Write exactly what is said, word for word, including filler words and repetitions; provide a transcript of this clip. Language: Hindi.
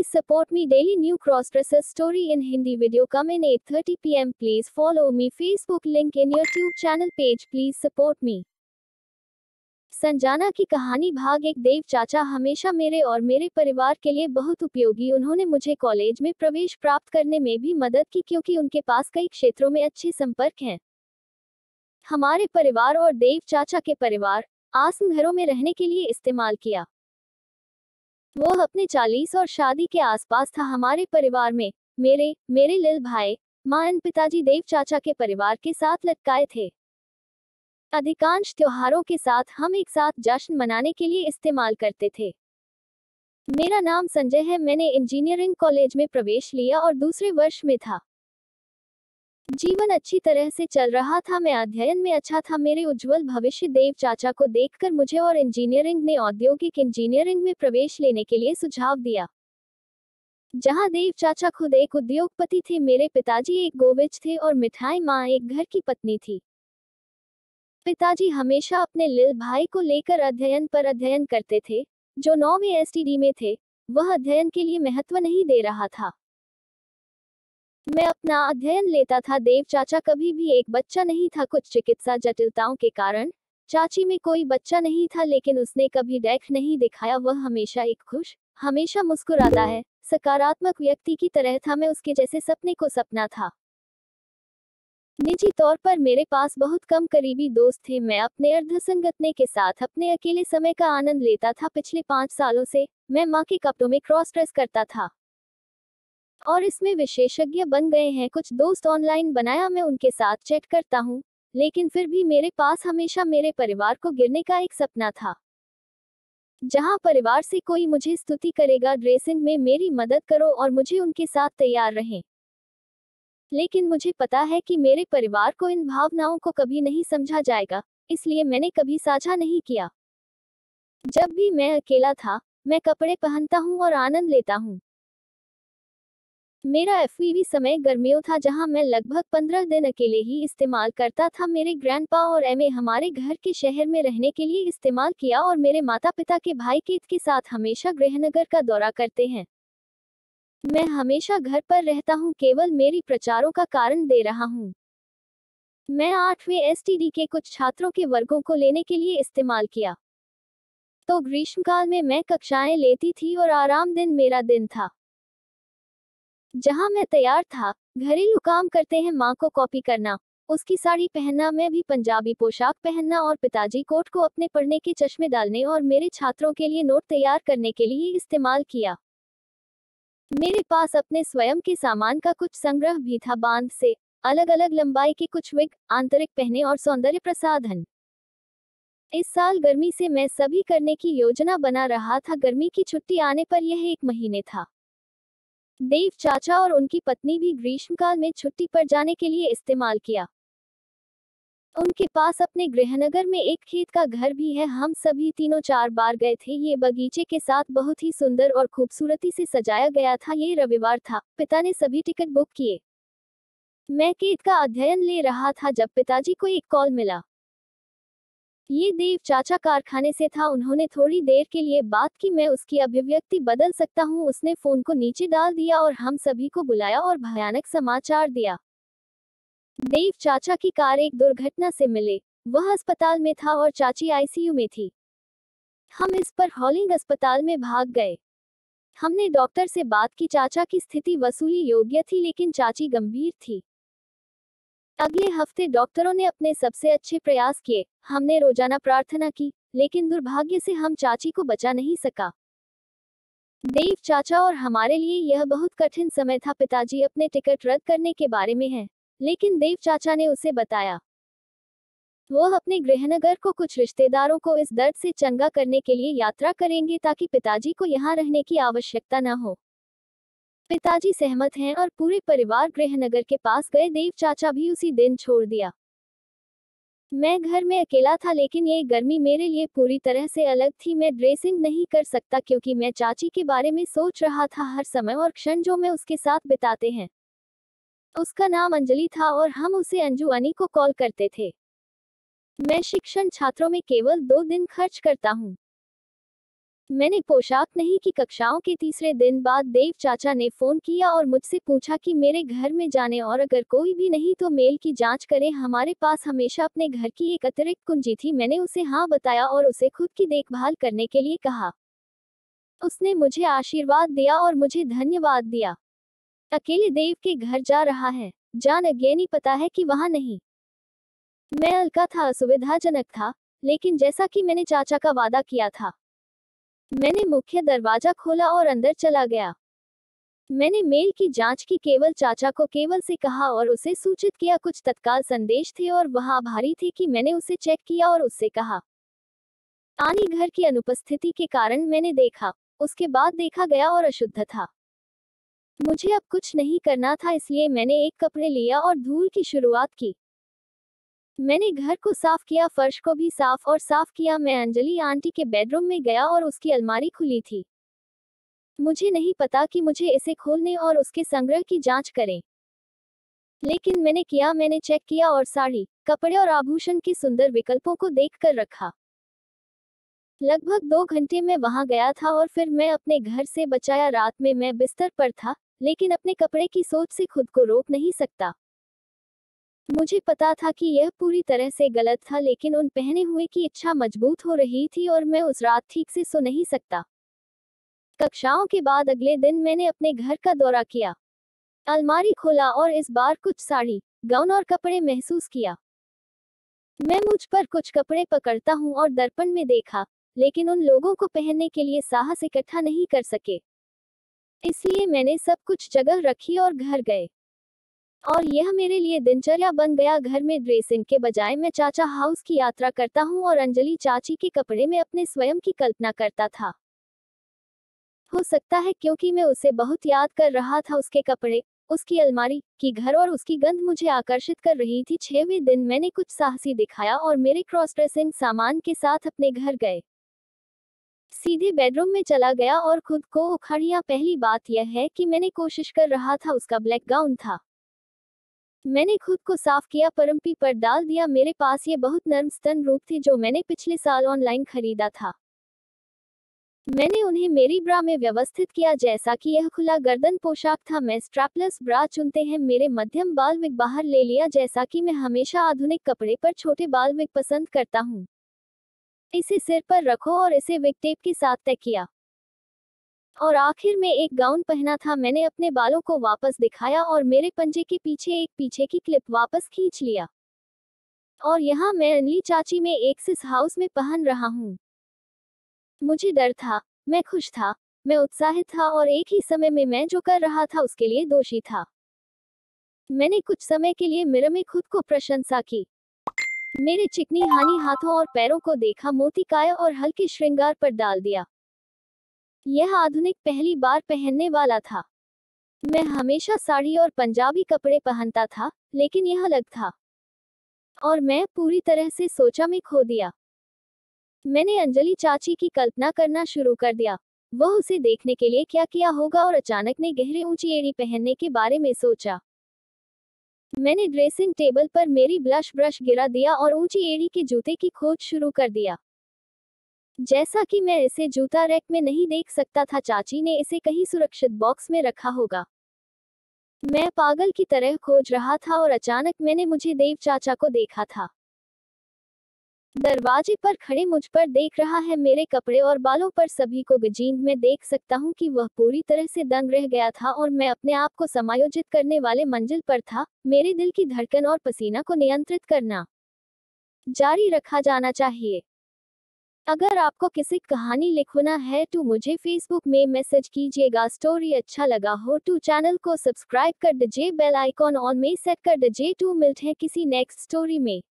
Please support me daily new cross-dresser story in Hindi video come in eight thirty p m Please follow me Facebook link in your YouTube channel page. Please support me. संजाना की कहानी भाग एक। देव चाचा हमेशा मेरे और मेरे परिवार के लिए बहुत उपयोगी। उन्होंने मुझे कॉलेज में प्रवेश प्राप्त करने में भी मदद की क्योंकि उनके पास कई क्षेत्रों में अच्छे संपर्क हैं। हमारे परिवार और देव चाचा के परिवार आसन घरों में रहने के लिए इस्तेमाल किया। वो अपने चालीस और शादी के आसपास था। हमारे परिवार में मेरे मेरे लिल भाई मां और पिताजी देव चाचा के परिवार के साथ लटकाए थे। अधिकांश त्योहारों के साथ हम एक साथ जश्न मनाने के लिए इस्तेमाल करते थे। मेरा नाम संजय है। मैंने इंजीनियरिंग कॉलेज में प्रवेश लिया और दूसरे वर्ष में था। जीवन अच्छी तरह से चल रहा था। मैं अध्ययन में अच्छा था। मेरे उज्जवल भविष्य देव चाचा को देखकर मुझे और इंजीनियरिंग ने औद्योगिक इंजीनियरिंग में प्रवेश लेने के लिए सुझाव दिया। जहां देव चाचा खुद एक उद्योगपति थे, मेरे पिताजी एक गोविच थे और मिठाई मां एक घर की पत्नी थी। पिताजी हमेशा अपने लिल भाई को लेकर अध्ययन पर अध्ययन करते थे, जो नौवीं एसटीडी में थे। वह अध्ययन के लिए महत्व नहीं दे रहा था। मैं अपना अध्ययन लेता था। देव चाचा कभी भी एक बच्चा नहीं था। कुछ चिकित्सा जटिलताओं के कारण चाची में कोई बच्चा नहीं था, लेकिन उसने कभी डैख नहीं दिखाया। वह हमेशा एक खुश, हमेशा मुस्कुराता है, सकारात्मक व्यक्ति की तरह था। मैं उसके जैसे सपने को सपना था। निजी तौर पर मेरे पास बहुत कम करीबी दोस्त थे। मैं अपने अर्धसंगतने के साथ अपने अकेले समय का आनंद लेता था। पिछले पाँच सालों से मैं मां के कपड़ों में क्रॉस ड्रेस करता था और इसमें विशेषज्ञ बन गए हैं। कुछ दोस्त ऑनलाइन बनाया, मैं उनके साथ चैट करता हूँ, लेकिन फिर भी मेरे पास हमेशा मेरे परिवार को गिरने का एक सपना था। जहां परिवार से कोई मुझे स्तुति करेगा, ड्रेसिंग में मेरी मदद करो और मुझे उनके साथ तैयार रहें। लेकिन मुझे पता है कि मेरे परिवार को इन भावनाओं को कभी नहीं समझा जाएगा, इसलिए मैंने कभी साझा नहीं किया। जब भी मैं अकेला था, मैं कपड़े पहनता हूँ और आनंद लेता हूँ। मेरा एफवीवी समय गर्मियों था, जहां मैं लगभग पंद्रह दिन अकेले ही इस्तेमाल करता था। मेरे ग्रैंडपा और एमए हमारे घर के शहर में रहने के लिए इस्तेमाल किया और मेरे माता पिता के भाई कीत के साथ हमेशा गृहनगर का दौरा करते हैं। मैं हमेशा घर पर रहता हूं, केवल मेरी प्रचारों का कारण दे रहा हूं। मैं आठवें एसटीडी के कुछ छात्रों के वर्गों को लेने के लिए इस्तेमाल किया। तो ग्रीष्मकाल में मैं कक्षाएं लेती थी और आराम दिन मेरा दिन था, जहां मैं तैयार था। घरेलू काम करते हैं, मां को कॉपी करना, उसकी साड़ी पहनना, मैं भी पंजाबी पोशाक पहनना और पिताजी कोट को अपने पढ़ने के चश्मे डालने और मेरे छात्रों के लिए नोट तैयार करने के लिए इस्तेमाल किया। मेरे पास अपने स्वयं के सामान का कुछ संग्रह भी था। बांध से अलग अलग लंबाई के कुछ विग, आंतरिक पहने और सौंदर्य प्रसाधन। इस साल गर्मी से मैं सभी करने की योजना बना रहा था। गर्मी की छुट्टी आने पर यह एक महीने था। देव चाचा और उनकी पत्नी भी ग्रीष्मकाल में छुट्टी पर जाने के लिए इस्तेमाल किया। उनके पास अपने गृहनगर में एक खेत का घर भी है। हम सभी तीनों चार बार गए थे। ये बगीचे के साथ बहुत ही सुंदर और खूबसूरती से सजाया गया था। ये रविवार था। पिता ने सभी टिकट बुक किए। मैं खेत का अध्ययन ले रहा था जब पिताजी को एक कॉल मिला। ये देव चाचा कारखाने से था। उन्होंने थोड़ी देर के लिए बात की। मैं उसकी अभिव्यक्ति बदल सकता हूँ। उसने फोन को नीचे डाल दिया और हम सभी को बुलाया और भयानक समाचार दिया। देव चाचा की कार एक दुर्घटना से मिले। वह अस्पताल में था और चाची आईसीयू में थी। हम इस पर हॉलिंग अस्पताल में भाग गए। हमने डॉक्टर से बात की। चाचा की स्थिति वसूली योग्य थी, लेकिन चाची गंभीर थी। अगले हफ्ते डॉक्टरों ने अपने सबसे अच्छे प्रयास किए। हमने रोजाना प्रार्थना की, लेकिन दुर्भाग्य से हम चाची को बचा नहीं सका। देव चाचा और हमारे लिए यह बहुत कठिन समय था। पिताजी अपने टिकट रद्द करने के बारे में हैं, लेकिन देव चाचा ने उसे बताया। वह अपने गृहनगर को कुछ रिश्तेदारों को इस दर्द से चंगा करने के लिए यात्रा करेंगे ताकि पिताजी को यहाँ रहने की आवश्यकता न हो। पिताजी सहमत हैं और पूरे परिवार गृहनगर के पास गए। देव चाचा भी उसी दिन छोड़ दिया। मैं घर में अकेला था, लेकिन ये गर्मी मेरे लिए पूरी तरह से अलग थी। मैं ड्रेसिंग नहीं कर सकता क्योंकि मैं चाची के बारे में सोच रहा था। हर समय और क्षण जो मैं उसके साथ बिताते हैं। उसका नाम अंजलि था और हम उसे अंजू अनी को कॉल करते थे। मैं शिक्षण छात्रों में केवल दो दिन खर्च करता हूँ। मैंने पोशाक नहीं की कक्षाओं के तीसरे दिन बाद देव चाचा ने फोन किया और मुझसे पूछा कि मेरे घर में जाने और अगर कोई भी नहीं तो मेल की जांच करें। हमारे पास हमेशा अपने घर की एक अतिरिक्त कुंजी थी। मैंने उसे हाँ बताया और उसे खुद की देखभाल करने के लिए कहा। उसने मुझे आशीर्वाद दिया और मुझे धन्यवाद दिया। अकेले देव के घर जा रहा है। जान अज्ञानी पता है कि वहां नहीं। मैं हल्का था, असुविधाजनक था, लेकिन जैसा कि मैंने चाचा का वादा किया था, मैंने मुख्य दरवाजा खोला और अंदर चला गया। मैंने मेल की जांच की, केवल चाचा को केवल से कहा और उसे सूचित किया। कुछ तत्काल संदेश थे और वह आभारी थे कि मैंने उसे चेक किया और उससे कहा। आनी घर की अनुपस्थिति के कारण मैंने देखा, उसके बाद देखा गया और अशुद्ध था। मुझे अब कुछ नहीं करना था, इसलिए मैंने एक कपड़े लिया और धूल की शुरुआत की। मैंने घर को साफ किया, फर्श को भी साफ और साफ किया। मैं अंजलि आंटी के बेडरूम में गया और उसकी अलमारी खुली थी। मुझे नहीं पता कि मुझे इसे खोलने और उसके संग्रह की जांच करें, लेकिन मैंने किया। मैंने चेक किया और साड़ी, कपड़े और आभूषण के सुंदर विकल्पों को देखकर रखा। लगभग दो घंटे में वहां गया था और फिर मैं अपने घर से बचाया। रात में मैं बिस्तर पर था, लेकिन अपने कपड़े की सोच से खुद को रोक नहीं सकता। मुझे पता था कि यह पूरी तरह से गलत था, लेकिन उन पहने हुए की इच्छा मजबूत हो रही थी और मैं उस रात ठीक से सो नहीं सकता। कक्षाओं के बाद अगले दिन मैंने अपने घर का दौरा किया, अलमारी खोला और इस बार कुछ साड़ी, गाउन और कपड़े महसूस किया। मैं मुझ पर कुछ कपड़े पकड़ता हूँ और दर्पण में देखा, लेकिन उन लोगों को पहनने के लिए साहस इकट्ठा नहीं कर सके। इसलिए मैंने सब कुछ जगह रखी और घर गए, और यह मेरे लिए दिनचर्या बन गया। घर में ड्रेसिंग के बजाय मैं चाचा हाउस की यात्रा करता हूँ और अंजलि चाची के कपड़े में अपने स्वयं की कल्पना करता था। हो सकता है क्योंकि मैं उसे बहुत याद कर रहा था। उसके कपड़े, उसकी अलमारी की घर और उसकी गंध मुझे आकर्षित कर रही थी। छठवें दिन मैंने कुछ साहसी दिखाया और मेरे क्रॉस ड्रेसिंग सामान के साथ अपने घर गए। सीधे बेडरूम में चला गया और खुद को उखाड़िया। पहली बात यह है कि मैंने कोशिश कर रहा था, उसका ब्लैक गाउन था। मैंने खुद को साफ किया, परम्पी पर डाल दिया। मेरे पास ये बहुत नर्म स्तन रूप थे जो मैंने पिछले साल ऑनलाइन खरीदा था। मैंने उन्हें मेरी ब्रा में व्यवस्थित किया जैसा कि यह खुला गर्दन पोशाक था। मैं स्ट्रैपलेस ब्रा चुनते हैं। मेरे मध्यम बाल विग बाहर ले लिया, जैसा कि मैं हमेशा आधुनिक कपड़े पर छोटे बाल विग पसंद करता हूँ। इसे सिर पर रखो और इसे विग टेप के साथ तय किया, और आखिर में एक गाउन पहना था। मैंने अपने बालों को वापस दिखाया और मेरे पंजे के पीछे एक पीछे की क्लिप वापस खींच लिया, और यहाँ मैं अनली चाची में एक सिस हाउस में पहन रहा हूँ। मुझे डर था, मैं खुश था, मैं उत्साहित था, और एक ही समय में मैं जो कर रहा था उसके लिए दोषी था। मैंने कुछ समय के लिए मिरर में खुद को प्रशंसा की, मेरे चिकनी हानी हाथों और पैरों को देखा, मोती काया और हल्के श्रृंगार पर डाल दिया। यह आधुनिक पहली बार पहनने वाला था। मैं हमेशा साड़ी और पंजाबी कपड़े पहनता था, लेकिन यह अलग था, और मैं पूरी तरह से सोचा में खो दिया। मैंने अंजलि चाची की कल्पना करना शुरू कर दिया, वह उसे देखने के लिए क्या किया होगा, और अचानक ने गहरे ऊंची एड़ी पहनने के बारे में सोचा। मैंने ड्रेसिंग टेबल पर मेरी ब्लश ब्रश गिरा दिया और ऊंची एड़ी के जूते की खोज शुरू कर दिया। जैसा कि मैं इसे जूता रैक में नहीं देख सकता था, चाची ने इसे कहीं सुरक्षित बॉक्स में रखा होगा। मैं पागल की तरह खोज रहा था और अचानक मैंने मुझे देव चाचा को देखा था। दरवाजे पर खड़े मुझ पर देख रहा है, मेरे कपड़े और बालों पर सभी को गजींद में देख सकता हूँ कि वह पूरी तरह से दंग रह गया था, और मैं अपने आप को समायोजित करने वाले मंजिल पर था। मेरे दिल की धड़कन और पसीना को नियंत्रित करना जारी रखा जाना चाहिए। अगर आपको किसी कहानी लिखना है तो मुझे फेसबुक में मैसेज कीजिएगा। स्टोरी अच्छा लगा हो तो चैनल को सब्सक्राइब कर दीजिए, बेल आइकॉन ऑन में सेट कर दीजिए। तो मिलते हैं किसी नेक्स्ट स्टोरी में।